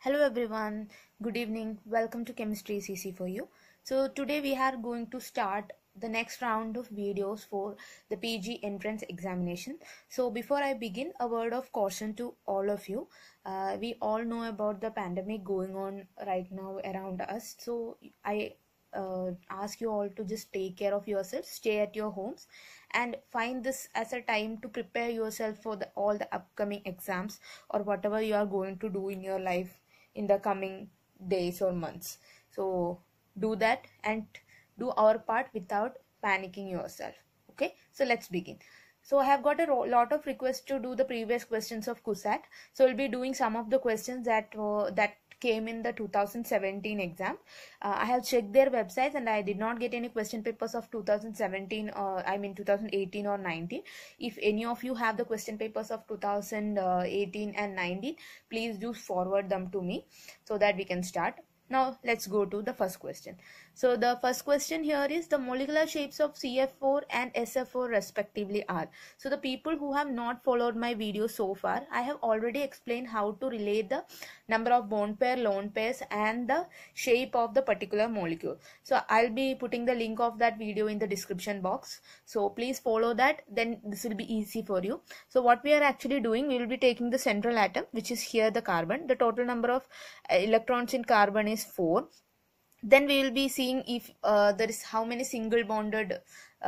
Hello everyone, good evening. Welcome to Chemistry CC for you. So today we are going to start the next round of videos for the PG entrance examination. So before I begin, a word of caution to all of you. We all know about the pandemic going on right now around us. So I ask you all to just take care of yourselves, stay at your homes, and find this as a time to prepare yourself for all the upcoming exams or whatever you are going to do in your life in the coming days or months. So do that and do our part without panicking yourself. Okay, so let's begin. So I have got a lot of requests to do the previous questions of CUSAT. So we'll be doing some of the questions that came in the 2017 exam. I have checked their websites and I did not get any question papers of 2017 or 2018 or 19. If any of you have the question papers of 2018 and 19, please do forward them to me so that we can start. Now let's go to the first question. So the first question here is the molecular shapes of CF4 and SF4 respectively are. So the people who have not followed my video so far, I have already explained how to relate the number of bond pair, lone pairs and the shape of the particular molecule. So I'll be putting the link of that video in the description box. So please follow that, then this will be easy for you. So what we are actually doing, we will be taking the central atom, which is here the carbon. The total number of electrons in carbon is 4. Then we will be seeing if there is how many single bonded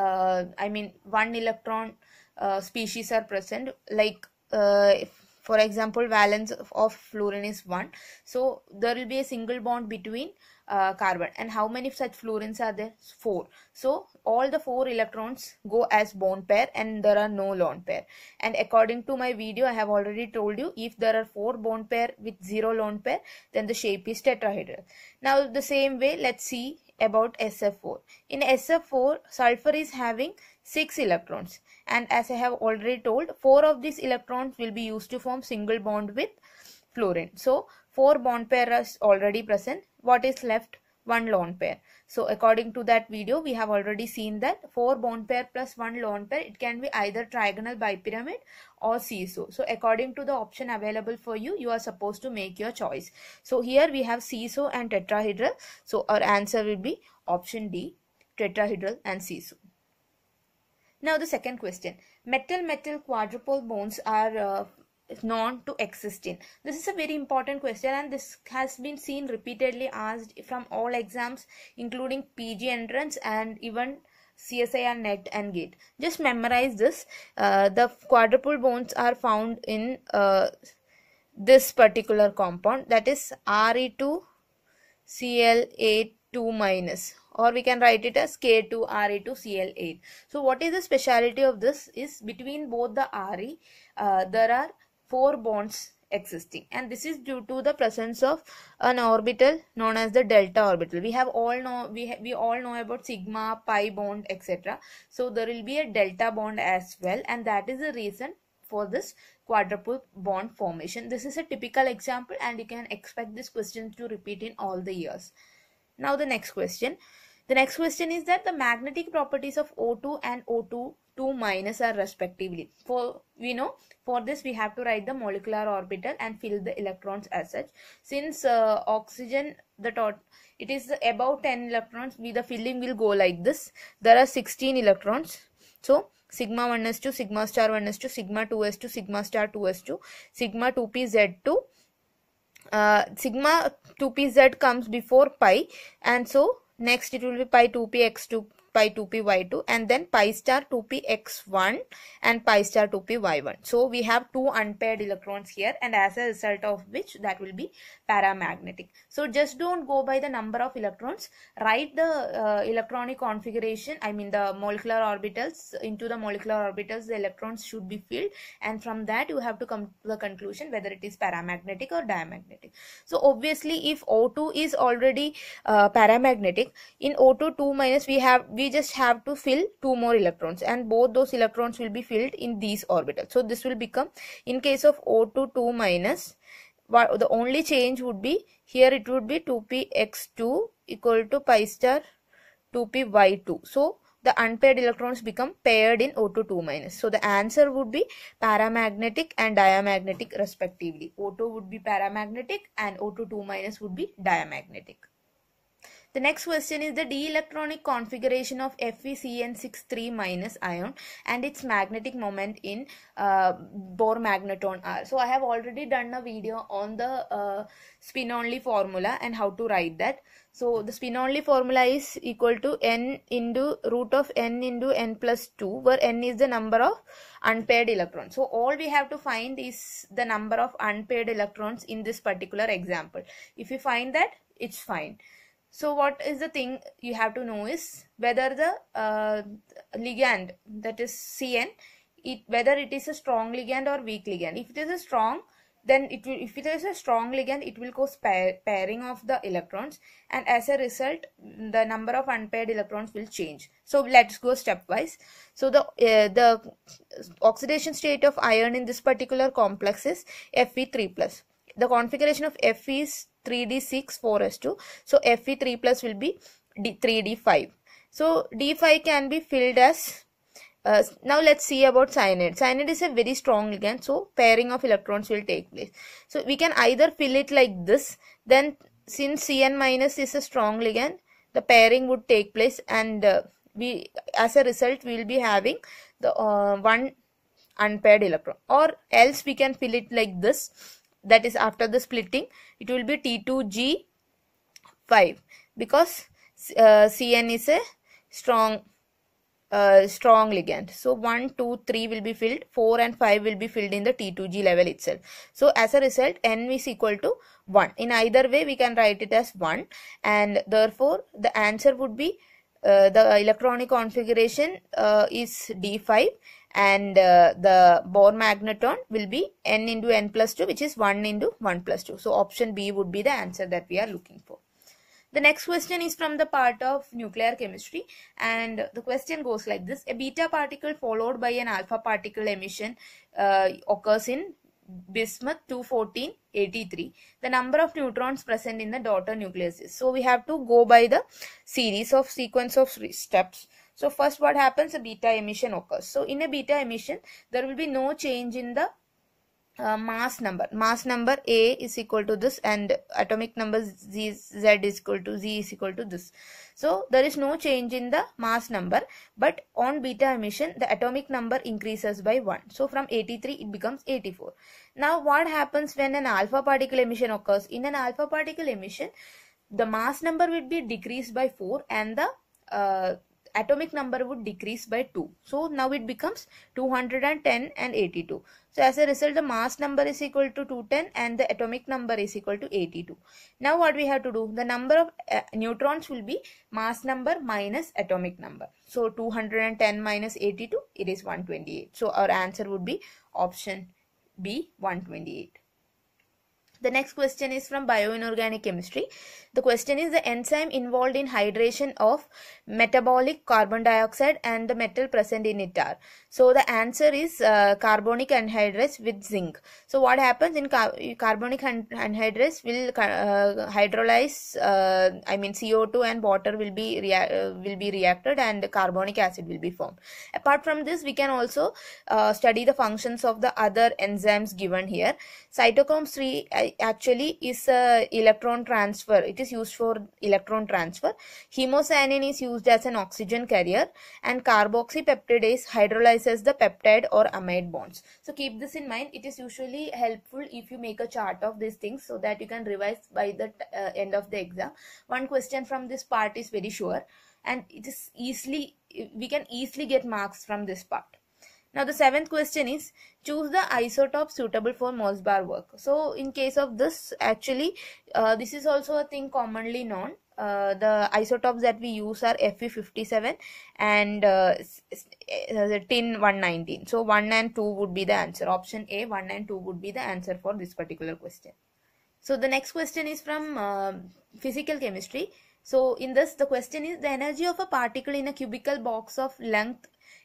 one electron species are present, like for example valence of fluorine is 1, so there will be a single bond between carbon. And how many such fluorines are there? 4. So all the 4 electrons go as bond pair and there are no lone pair. And according to my video, I have already told you, if there are 4 bond pair with 0 lone pair, then the shape is tetrahedral. Now the same way, let's see about SF4. In SF4, sulfur is having 6 electrons, and as I have already told, 4 of these electrons will be used to form single bond with fluorine. So 4 bond pair is already present. What is left? 1 lone pair. So according to that video, we have already seen that 4 bond pair plus 1 lone pair, it can be either trigonal bipyramid or seesaw. So according to the option available for you, you are supposed to make your choice. So here we have seesaw and tetrahedral. So our answer will be option D, tetrahedral and seesaw. Now the second question, metal-metal quadrupole bonds are known to exist in. This is a very important question and this has been seen repeatedly asked from all exams including PG entrance and even CSIR NET and GATE. Just memorize this. The quadrupole bonds are found in this particular compound, that is Re2Cl8 2-, or we can write it as K2Re2Cl8. So what is the speciality of this is, between both the Re there are 4 bonds existing, and this is due to the presence of an orbital known as the delta orbital. We all know about sigma, pi bond, etc. So there will be a delta bond as well, and that is the reason for this quadruple bond formation. This is a typical example and you can expect this question to repeat in all the years. Now the next question. The next question is that the magnetic properties of O2 and O2 2- are respectively. We know for this we have to write the molecular orbital and fill the electrons as such. Since oxygen, it is above 10 electrons, the filling will go like this. There are 16 electrons. So sigma 1s2, sigma star 1s2, sigma 2s2, sigma star 2s2, sigma 2pz2. Sigma 2pz comes before pi, and so next it will be pi 2px2, pi 2py2, and then pi star 2px1 and pi star 2py1. So we have 2 unpaired electrons here, and as a result of which that will be paramagnetic. So just don't go by the number of electrons, write the electronic configuration, the molecular orbitals. Into the molecular orbitals the electrons should be filled, and from that you have to come to the conclusion whether it is paramagnetic or diamagnetic. So obviously if O2 is already paramagnetic, in O2 2- we just have to fill 2 more electrons, and both those electrons will be filled in these orbitals. So this will become, in case of O2 2-, the only change would be, here it would be 2px2 equal to pi star 2py2. So the unpaired electrons become paired in O2 2-. So the answer would be paramagnetic and diamagnetic respectively. O2 would be paramagnetic and O2 2- would be diamagnetic. The next question is the d electronic configuration of FeCN63- ion and its magnetic moment in Bohr magneton R. So I have already done a video on the spin only formula and how to write that. So the spin only formula is equal to n into root of n into n plus 2, where n is the number of unpaired electrons. So all we have to find is the number of unpaired electrons in this particular example. If you find that, it's fine. So what is the thing you have to know is whether the ligand, that is Cn, whether it is a strong ligand or weak ligand. If it is a strong, then it will, if it is a strong ligand, it will cause pairing of the electrons, and as a result the number of unpaired electrons will change. So let's go stepwise. So the oxidation state of iron in this particular complex is Fe3+. The configuration of Fe is 3d6 4s2, so Fe3+ will be 3d5. So d5 can be filled as now let's see about cyanide. Cyanide is a very strong ligand, so pairing of electrons will take place. So we can either fill it like this, then since Cn- is a strong ligand, the pairing would take place, and we, as a result, we will be having the one unpaired electron. Or else we can fill it like this, that is after the splitting it will be T2G5, because Cn is a strong ligand. So 1, 2, 3 will be filled, 4 and 5 will be filled in the T2G level itself. So as a result, N is equal to 1. In either way we can write it as 1, and therefore the answer would be the electronic configuration is D5, and the Bohr magneton will be N into N plus 2, which is 1 into 1 plus 2. So option B would be the answer that we are looking for. The next question is from the part of nuclear chemistry, and the question goes like this. A beta particle followed by an alpha particle emission occurs in bismuth 214-83. The number of neutrons present in the daughter nucleus is. So we have to go by the sequence of steps. So first what happens, a beta emission occurs. So in a beta emission there will be no change in the mass number. Mass number A is equal to this, and atomic number Z is equal to this. So there is no change in the mass number, but on beta emission the atomic number increases by 1. So from 83 it becomes 84. Now what happens when an alpha particle emission occurs? In an alpha particle emission, the mass number would be decreased by 4 and the atomic number would decrease by 2. So now it becomes 210 and 82. So as a result, the mass number is equal to 210 and the atomic number is equal to 82. Now what we have to do? The number of neutrons will be mass number minus atomic number. So 210 minus 82, it is 128. So our answer would be option B, 128. The next question is from bioinorganic chemistry. The question is the enzyme involved in hydration of metabolic carbon dioxide and the metal present in it are. So the answer is carbonic anhydrase with zinc. So what happens in carbonic anhydrase will hydrolyze, CO2 and water will be reacted and carbonic acid will be formed. Apart from this, we can also study the functions of the other enzymes given here. Cytochrome 3 actually is a electron transfer. It is used for electron transfer. Hemocyanin is used as an oxygen carrier, and carboxypeptidase hydrolyzes the peptide or amide bonds. So keep this in mind. It is usually helpful if you make a chart of these things so that you can revise by the end of the exam. One question from this part is very sure, and it is we can easily get marks from this part. Now the seventh question is, choose the isotope suitable for Mossbar work. So in case of this, actually this is also a thing commonly known. The isotopes that we use are Fe57 and tin 119. So 1 and 2 would be the answer. Option A, 1 and 2 would be the answer for this particular question. So the next question is from physical chemistry. So in this, the question is, the energy of a particle in a cubical box of length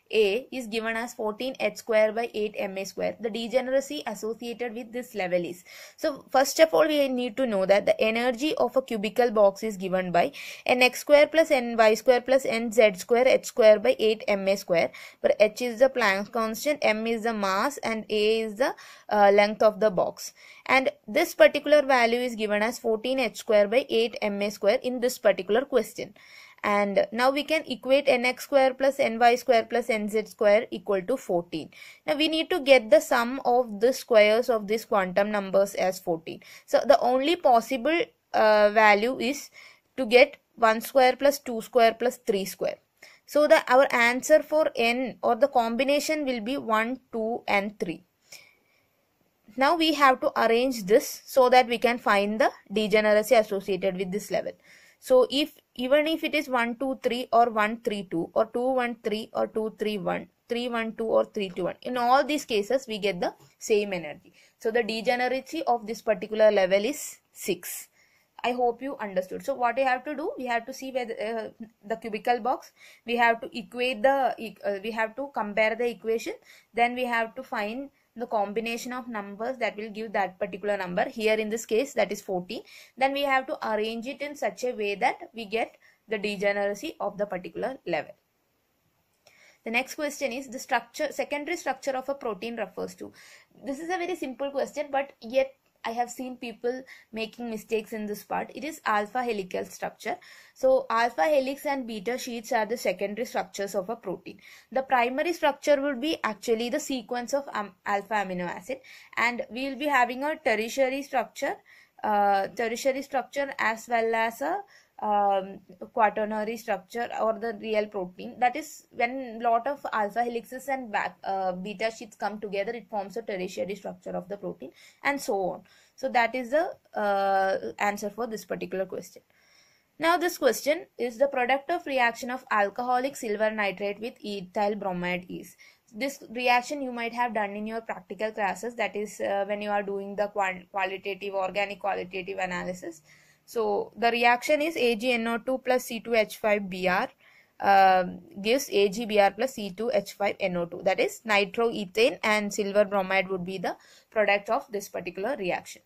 A is given as 14h square by 8ma square. The degeneracy associated with this level is. So first of all, we need to know that the energy of a cubical box is given by nx square plus ny square plus nz square h square by 8ma square, where h is the Planck's constant, m is the mass, and a is the length of the box. And this particular value is given as 14h square by 8ma square in this particular question. And now we can equate nx square plus ny square plus nz square equal to 14. Now we need to get the sum of the squares of these quantum numbers as 14. So the only possible value is to get 1 square plus 2 square plus 3 square. So our answer for n or the combination will be 1, 2 and 3. Now we have to arrange this so that we can find the degeneracy associated with this level. So even if it is 1, 2, 3 or 1, 3, 2 or 2, 1, 3 or 2, 3, 1, 3, 1, 2 or 3, 2, 1. In all these cases, we get the same energy. So the degeneracy of this particular level is 6. I hope you understood. So what we have to do, we have to see where the cubical box, we have to equate we have to compare the equation, then we have to find the combination of numbers that will give that particular number. Here in this case, that is 14. Then we have to arrange it in such a way that we get the degeneracy of the particular level. The next question is the secondary structure of a protein refers to. This is a very simple question, but yet I have seen people making mistakes in this part. It is alpha helical structure. So alpha helix and beta sheets are the secondary structures of a protein. The primary structure will be actually the sequence of alpha amino acid, and we will be having a tertiary structure as well as a quaternary structure or the real protein. That is, when lot of alpha helixes and beta sheets come together, it forms a tertiary structure of the protein, and so on. So that is the answer for this particular question. Now this question is the product of reaction of alcoholic silver nitrate with ethyl bromide is. This reaction you might have done in your practical classes, that is when you are doing the organic qualitative analysis. So the reaction is AgNO2 plus C2H5Br gives AgBr plus C2H5NO2. That is nitroethane and silver bromide would be the product of this particular reaction.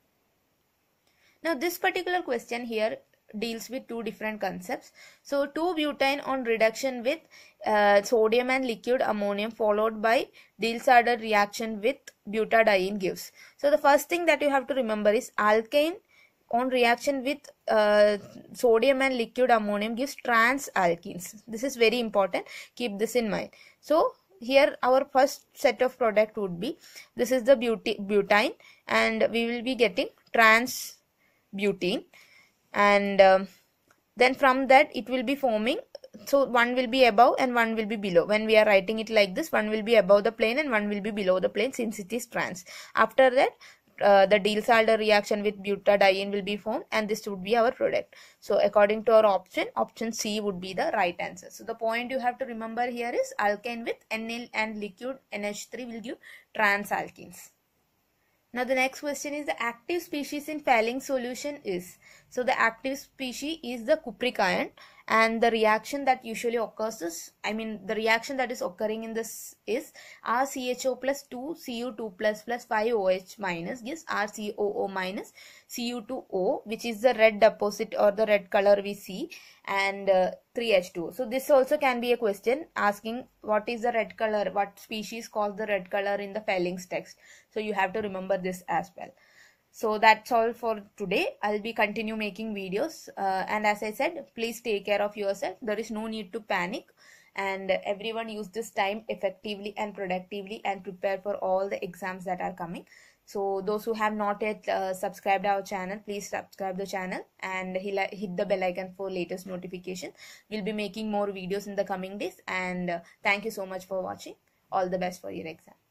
Now this particular question here deals with two different concepts. So 2-butane on reduction with sodium and liquid ammonium followed by Diels-Alder reaction with butadiene gives. So the first thing that you have to remember is alkane on reaction with sodium and liquid ammonium gives trans alkenes. This is very important. Keep this in mind. So here our first set of product would be, this is the butane, and we will be getting trans butene, and then from that it will be forming, so one will be above and one will be below. When we are writing it like this, one will be above the plane and one will be below the plane since it is trans. After that the Diels-Alder reaction with butadiene will be formed, and this would be our product. So according to our option C would be the right answer. So the point you have to remember here is alkane with NL and liquid NH3 will give trans alkenes. Now the next question is the active species in Fehling solution is. So the active species is the cupric ion, and the reaction that usually occurs is, the reaction that is occurring in this is RCHO plus 2 Cu2 plus 5OH minus gives RCOO minus Cu2O, which is the red deposit or the red color we see, and 3H2O. So this also can be a question asking what is the red color, what species calls the red color in the Fehling's text. So you have to remember this as well. So that's all for today. I'll be continue making videos, and as I said, please take care of yourself. There is no need to panic, and everyone use this time effectively and productively and prepare for all the exams that are coming. So those who have not yet subscribed our channel, please subscribe the channel and hit the bell icon for latest notification. We'll be making more videos in the coming days, and thank you so much for watching. All the best for your exam.